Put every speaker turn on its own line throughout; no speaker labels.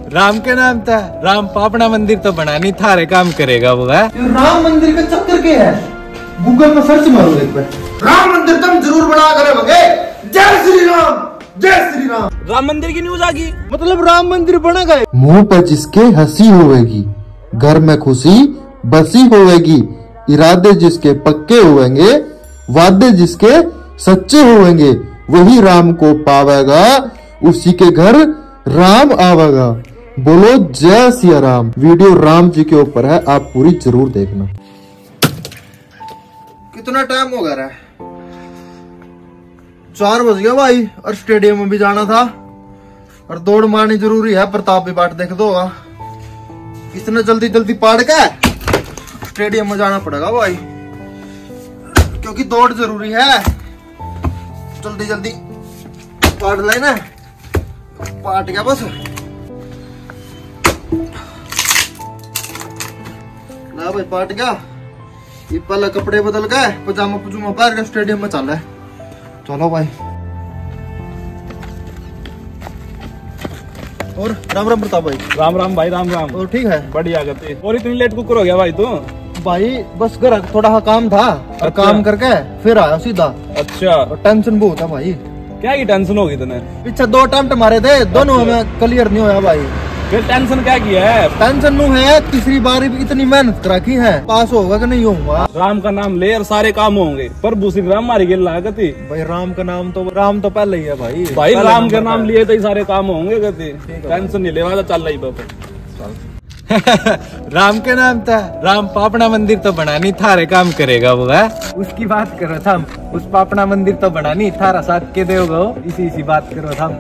राम के नाम था, राम पापड़ा मंदिर तो बना नहीं था, रे काम करेगा वो है।
राम मंदिर का चक्कर क्या है? गूगल में सर्च मारो एक बार, राम मंदिर तुम जरूर बना करेंगे। जय श्री राम, जय श्री राम।
राम मंदिर की न्यूज आ गई,
मतलब राम मंदिर बनेगा।
मुंह पर जिसके हंसी होवेगी, घर में खुशी बसी होवेगी, इरादे जिसके पक्के होंगे, वादे जिसके सच्चे होंगे, वही राम को पावेगा, उसी के घर राम आवेगा। बोलो जय सिया राम। वीडियो राम जी के ऊपर है, आप पूरी जरूर देखना।
कितना टाइम हो गया है? 4 बज गया भाई, और स्टेडियम में भी जाना था, और दौड़ मारनी जरूरी है। प्रताप भी बाट देख दो, इतना जल्दी जल्दी पाड़ के स्टेडियम में जाना पड़ेगा भाई, क्योंकि दौड़ जरूरी है। जल्दी जल्दी पाड़ लेना, पाट गया बस। ना भाई पाट गया, ये पहले कपड़े बदल गए, पजामा पजूमा पहन के स्टेडियम में चल रहा है। चलो भाई। और राम राम प्रताप भाई।
राम राम भाई, राम राम।
और ठीक है?
बढ़िया गति। और इतनी लेट कुकर हो गया भाई तू?
भाई बस घर थोड़ा काम था, और काम करके फिर आया सीधा।
अच्छा।
और टेंशन बहुत है भाई।
क्या की टेंशन होगी तूने?
पीछे 2 अटेम्प्ट मारे थे, दोनों हमें क्लियर नहीं होया भाई।
फिर टेंशन क्या की है?
टेंशन नु है, तीसरी बार इतनी मेहनत करा की है, पास होगा कि नहीं होगा।
राम का नाम ले और सारे काम होंगे, पर दूसरी राम मारी गेल गति।
भाई राम का नाम तो राम तो पहले ही है भाई।
भाई राम के नाम लिए तो ही सारे काम होंगे गति, टेंशन नहीं ले वाला, चल रही बाबा।
राम के नाम था, राम पापड़ा मंदिर तो बना नहीं था, रे काम करेगा वो है। उसकी बात करो थम, उस पापड़ा मंदिर तो बना नहीं, थारा साथ के दोगे, इसी बात करो थम।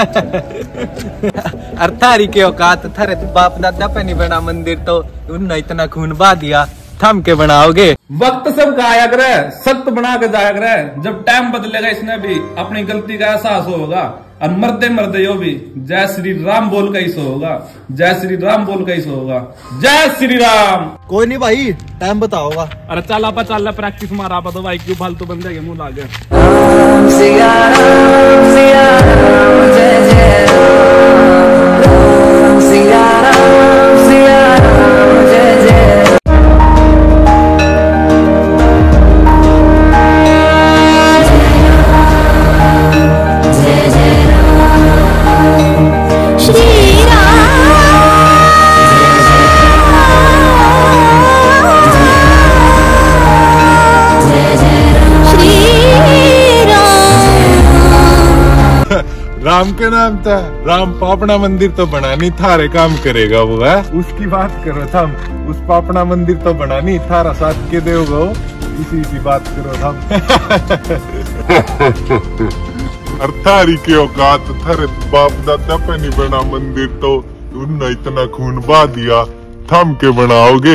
अरे थारी के औकात, थारे बाप दादा पे नहीं बना मंदिर, तो उन्होंने इतना खून बहा दिया, थम के बनाओगे।
वक्त सबका आया करे, सख्त बना के जाया करे। जब टाइम बदलेगा इसने भी अपनी गलती का एहसास होगा, और मरते मरते यो भी जय श्री राम बोल के ही सो होगा, जय श्री राम बोल के ही सो होगा। जय श्री राम।
कोई नहीं भाई, टाइम बताओगा।
अरे चल आपा, चल प्रैक्टिस मारा आपा तो भाई, क्यों फालतू बंदे के मुंह लागे।
राम के नाम था, राम पापड़ा मंदिर तो बना नहीं था, रे काम करेगा वो है। उसकी बात करो थम, उस पापड़ा मंदिर तो बना नहीं, थारा साथ के दोगे, इसी बात करो थम।
अर्थारी के औकात, थारे बाप दादा पे नहीं बना मंदिर, तो उन्होंने इतना खून बहा दिया, थम के बनाओगे।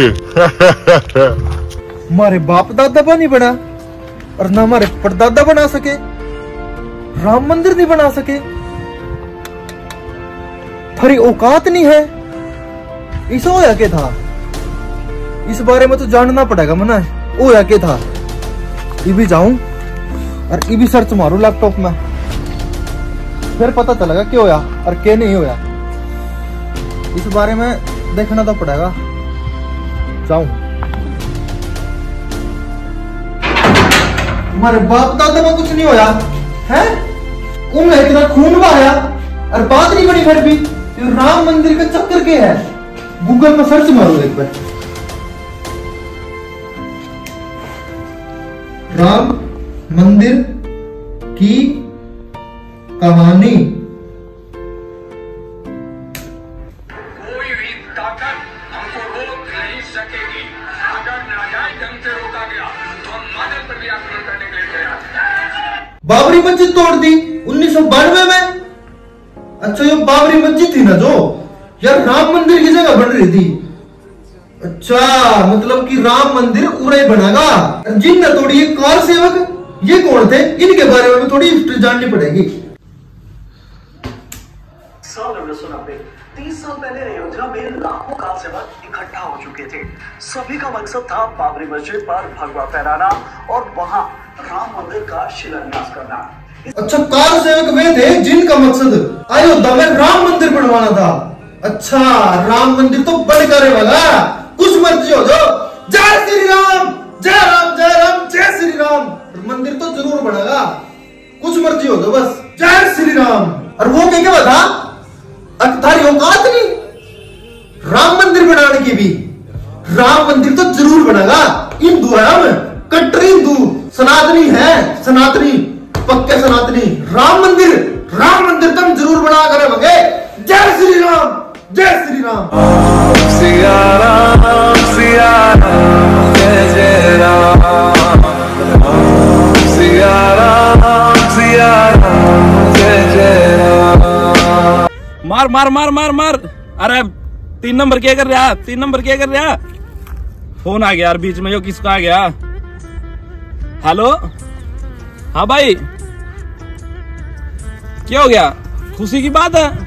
हमारे बाप दादा पर नहीं बना, और ना हमारे परदादा बना सके, राम मंदिर नहीं बना सके। थारी औकात नहीं है। इस होया के था, इस बारे में तो जानना पड़ेगा मना। होया के था, ये भी जाऊं और ये भी सर्च मारू लैपटॉप में, फिर पता चलेगा क्या होया और क्या नहीं होया। इस बारे में देखना तो पड़ेगा। जाऊं। तुम्हारे बाप दादा में कुछ नहीं होया है, उनने इतना खून बहाया और बात नहीं बनी। फिर भी ये राम मंदिर का चक्कर क्या है? गूगल में सर्च मारो एक बार, राम मंदिर की कहानी।
कोई भी ताकत हमको रोक नहीं सकेगी। अगर नाजायज ढंग से रोका गया तो हम मदद पर भी आक्रमण करने के लिए तैयार।
बाबरी मस्जिद तोड़ दी 1992 में। अच्छा ये बाबरी मस्जिद थी ना जो यार राम मंदिर की जगह बन रही थी। अच्छा मतलब कि राम मंदिर उरे बनेगा। जिनने तोड़ी ये कार सेवक ये कौन थे, इनके बारे में थोड़ी हिस्ट्री जाननी पड़ेगी।
30 साल पहले अयोध्या में लाखों कार सेवक इकट्ठा हो चुके थे। सभी का मकसद था बाबरी मस्जिद पर भगवा फहराना और वहां राम मंदिर का शिलान्यास करना। अच्छा कार सेवक वे थे जिनका मकसद अयोध्या में राम मंदिर बनवाना था।
अच्छा, राम मंदिर तो बन करे वाला, कुछ मर्जी हो जो। जय श्री राम, जय राम, जय राम, जय श्री राम। मंदिर तो जरूर बनेगा, कुछ मर्जी हो जो बस। जय श्री राम। और वो क्या बता, अकतारी औकात नहीं राम मंदिर बनाने की भी। राम मंदिर तो जरूर बनेगा। हिंदू है हम, कट्टर हिंदू, सनातनी है, सनातनी, पक्के सनातनी। राम मंदिर तुम जरूर बना कर रहोगे। जय श्री राम, जय श्री राम।
सिया राम, सिया राम, जय जय राम। सिया राम, सिया राम, जय जय राम।
मार मार मार मार मार। अरे 3 नंबर क्या कर रहा, 3 नंबर क्या कर रहा। फोन आ गया यार बीच में, यो किसका आ गया। हेलो, हाँ भाई, क्या हो गया। खुशी की बात है,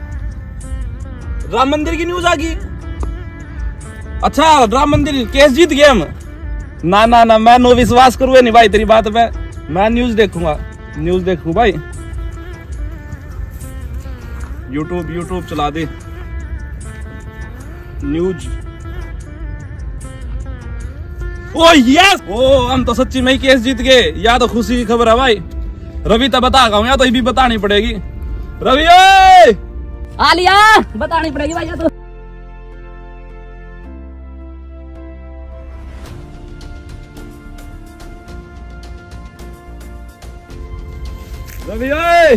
राम मंदिर की न्यूज आ गई। अच्छा, राम मंदिर केस जीत गए हम। ना ना ना, मैं नो विश्वास करूँ नहीं भाई तेरी बात पे। मैं न्यूज देखूंगा, न्यूज देखूं भाई। यूट्यूब चला दे न्यूज। ओ यस, ओ हम तो सच्ची में ही केस जीत गए। या तो खुशी की खबर है भाई। रवि तो बता गया हूं, या तो ये भी बतानी पड़ेगी। रवि ओए
आलिया बतानी पड़ेगी भाई। या तो
रवि ओए,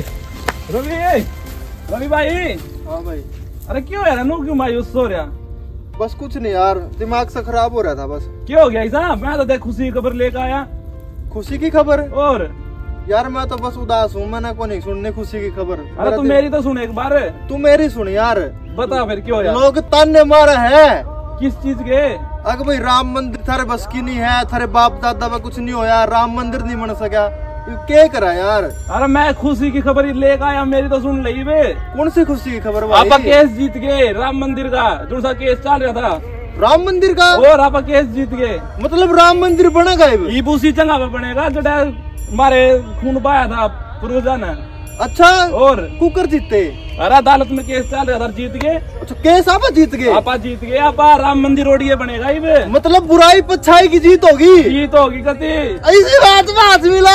रवि भाई।
हाँ भाई।
अरे क्यों यार, नो क्यों मायूस हो रहा।
बस कुछ नहीं यार, दिमाग से खराब हो रहा था बस।
क्या हो गया ऐसा। मैं तो देख खुशी की खबर लेकर आया।
खुशी की खबर?
और
यार मैं तो बस उदास हूँ, मैंने को नहीं सुनने खुशी की खबर।
अरे तू मेरी तो सुन एक बार।
तू मेरी सुन यार।
बता फिर क्यों यार।
लोग ताने मारे है।
किस चीज के।
अगर भाई राम मंदिर थारे बस की नहीं है, थारे बाप दादा में कुछ नहीं होया, राम मंदिर नहीं बन सका, क्या करा यार।
अरे मैं खुशी की खबर लेकर आया, मेरी तो सुन ली वे।
कौन सी खुशी की खबर भाई?
आपा केस जीत गए राम मंदिर का, जो सा केस चल रहा था
राम मंदिर का।
और आपा केस जीत गए।
मतलब राम मंदिर बनेगा
ये उसी जगह पे बनेगा जो हमारे खून बहाया था पूर्वजा ने।
अच्छा,
और
कुकर जीते।
अरे अदालत में केस चल रहा था, जीत गए।
अच्छा, केस आपा जीत गए।
आपा जीत गए। आपा राम मंदिर रोडिये बनेगा ये।
मतलब बुराई पर अच्छाई की जीत होगी।
जीत होगी कति।
ऐसी बात मिला।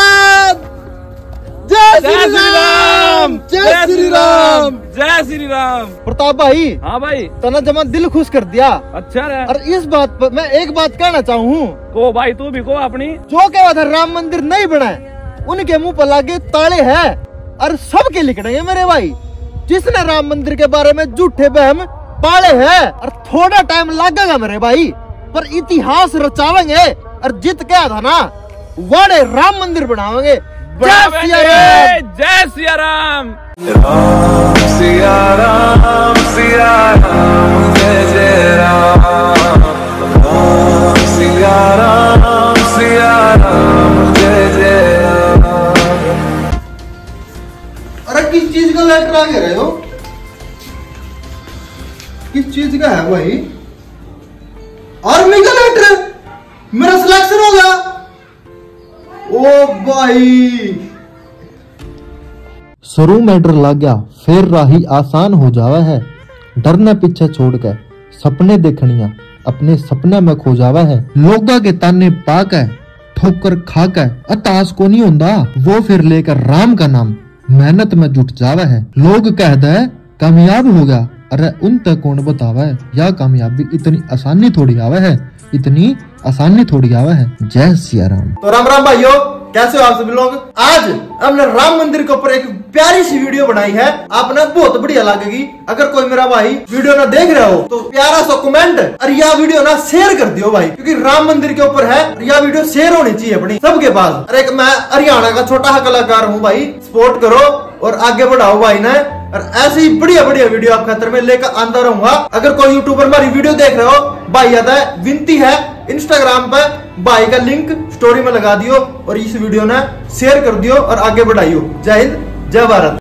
जय श्री राम, जय श्री राम,
जय श्री राम।
प्रताप भाई।
हाँ भाई।
तना जमा दिल खुश कर दिया।
अच्छा रे।
और इस बात पर मैं एक बात कहना चाहूँ।
को भाई तू भी को अपनी।
जो कहा था राम मंदिर नहीं बना, उनके मुंह पर लागे ताले हैं और सबके लिखड़ेंगे मेरे भाई। जिसने राम मंदिर के बारे में झूठे बहम पाले हैं, और थोड़ा टाइम लगेगा मेरे भाई, पर इतिहास रचावेंगे और जित क्या था ना, वाड़े राम मंदिर बनावेंगे। जय सिया राम,
जय सिया राम।
राम सिया राम, सिया राम, जय जय राम। राम सिया राम, सिया राम, जय जय राम।
अरे किस चीज का लेटर आ गया रहे हो? किस चीज का है भाई? आर्मी का लेटर। मेरा सिलेक्शन हो गया। ओ भाई,
शुरू में डर लग गया, फिर राही आसान हो जावा है। डरने पीछे छोड़ के सपने देखनिया, अपने सपने में खो जावा है। लोगा के ताने पाकर ठोकर खाकर अताश को नहीं होता, वो फिर लेकर राम का नाम मेहनत में जुट जावा है। लोग कहते है कामयाब हो गया, अरे उन तक कौन बतावा है, या कामयाबी इतनी आसानी थोड़ी आवा है, इतनी आसानी थोड़ी आवा है। जय सिया राम।
तो राम राम भाइयों, कैसे हो आप सभी लोग। आज हमने राम मंदिर के ऊपर एक प्यारी सी वीडियो बनाई है, आपने बहुत बढ़िया लगेगी। अगर कोई मेरा भाई वीडियो ना देख रहा हो तो प्यारा सा कमेंट और यह वीडियो ना शेयर कर दियो भाई, क्योंकि राम मंदिर के ऊपर है, यह वीडियो शेयर होनी चाहिए अपनी सबके पास। अरे मैं हरियाणा का छोटा सा कलाकार हूँ भाई, सपोर्ट करो और आगे बढ़ाओ भाई ने। और ऐसे ही बढ़िया बढ़िया वीडियो आप खातर में लेकर आंदा रहूंगा। अगर कोई यूट्यूबर हमारी वीडियो देख रहे हो भाई, याद है विनती है, इंस्टाग्राम पे भाई का लिंक स्टोरी में लगा दियो और इस वीडियो ने शेयर कर दियो और आगे बढ़ाइयो। जय हिंद, जय भारत।